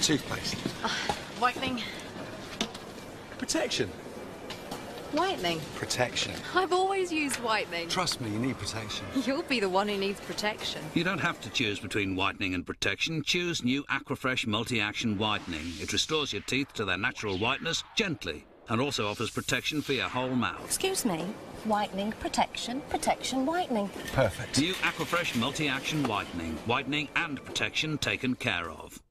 Toothpaste. Whitening. Protection. Whitening. Protection. I've always used whitening. Trust me, you need protection. You'll be the one who needs protection. You don't have to choose between whitening and protection. Choose new Aquafresh Multi-Action Whitening. It restores your teeth to their natural whiteness gently and also offers protection for your whole mouth. Excuse me? Whitening, protection, protection, whitening. Perfect. New Aquafresh Multi-Action Whitening. Whitening and protection taken care of.